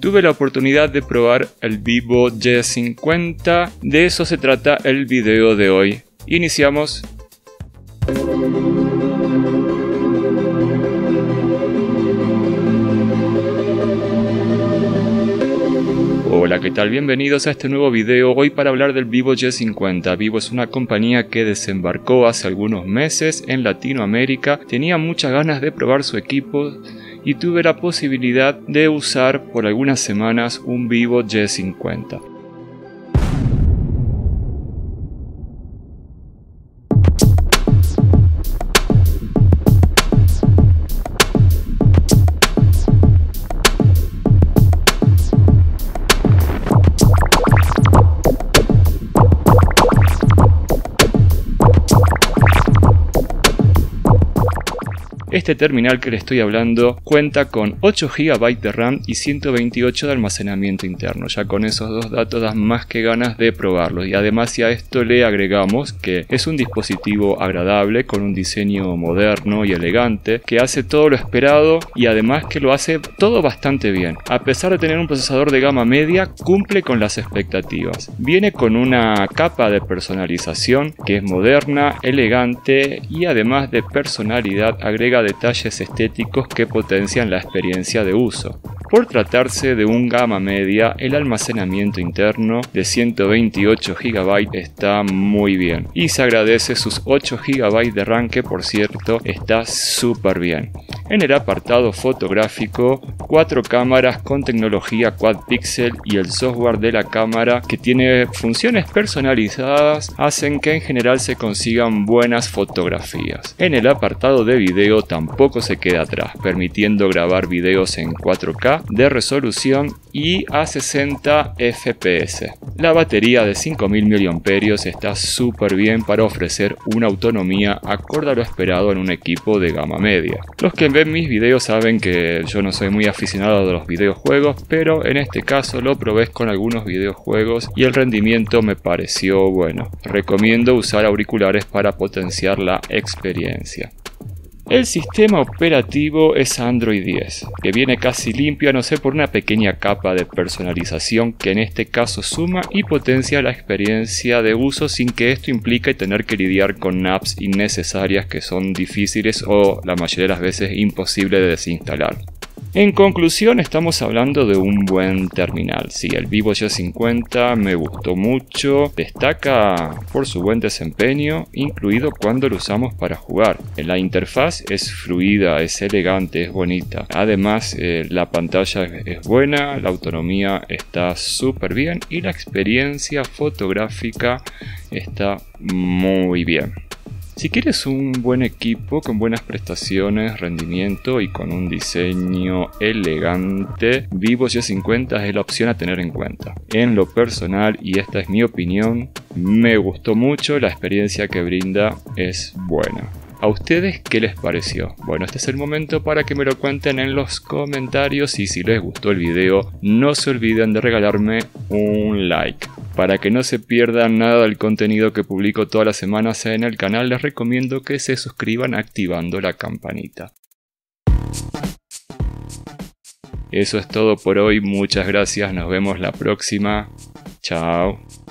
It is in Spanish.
Tuve la oportunidad de probar el Vivo Y50, de eso se trata el video de hoy. Iniciamos. Hola, ¿qué tal? Bienvenidos a este nuevo video, hoy para hablar del Vivo Y50. Vivo es una compañía que desembarcó hace algunos meses en Latinoamérica, tenía muchas ganas de probar su equipo y tuve la posibilidad de usar por algunas semanas un Vivo Y50. Este terminal que le estoy hablando cuenta con 8 GB de RAM y 128 de almacenamiento interno. Ya con esos dos datos dan más que ganas de probarlo. Y además, si a esto le agregamos que es un dispositivo agradable con un diseño moderno y elegante que hace todo lo esperado y además que lo hace todo bastante bien. A pesar de tener un procesador de gama media, cumple con las expectativas. Viene con una capa de personalización que es moderna, elegante y además de personalidad agrega detalles estéticos que potencian la experiencia de uso. Por tratarse de un gama media, el almacenamiento interno de 128 GB está muy bien y se agradece sus 8 GB de RAM, que por cierto está súper bien. En el apartado fotográfico, 4 cámaras con tecnología Quad Pixel y el software de la cámara, que tiene funciones personalizadas, hacen que en general se consigan buenas fotografías. En el apartado de video tampoco se queda atrás, permitiendo grabar videos en 4K de resolución y a 60 FPS. La batería de 5000 mAh está súper bien para ofrecer una autonomía acorde a lo esperado en un equipo de gama media. Los que ven mis videos saben que yo no soy muy aficionado de los videojuegos, pero en este caso lo probé con algunos videojuegos y el rendimiento me pareció bueno. Recomiendo usar auriculares para potenciar la experiencia. El sistema operativo es Android 10, que viene casi limpio a no ser por una pequeña capa de personalización que en este caso suma y potencia la experiencia de uso sin que esto implique tener que lidiar con apps innecesarias que son difíciles o la mayoría de las veces imposible de desinstalar. En conclusión, estamos hablando de un buen terminal. Sí, el Vivo Y50 me gustó mucho, destaca por su buen desempeño, incluido cuando lo usamos para jugar. La interfaz es fluida, es elegante, es bonita. Además, la pantalla es buena, la autonomía está súper bien y la experiencia fotográfica está muy bien. Si quieres un buen equipo con buenas prestaciones, rendimiento y con un diseño elegante, Vivo Y50 es la opción a tener en cuenta. En lo personal, y esta es mi opinión, me gustó mucho, la experiencia que brinda es buena. ¿A ustedes qué les pareció? Bueno, este es el momento para que me lo cuenten en los comentarios y si les gustó el video, no se olviden de regalarme un like. Para que no se pierdan nada del contenido que publico todas las semanas en el canal, les recomiendo que se suscriban activando la campanita. Eso es todo por hoy, muchas gracias, nos vemos la próxima. Chao.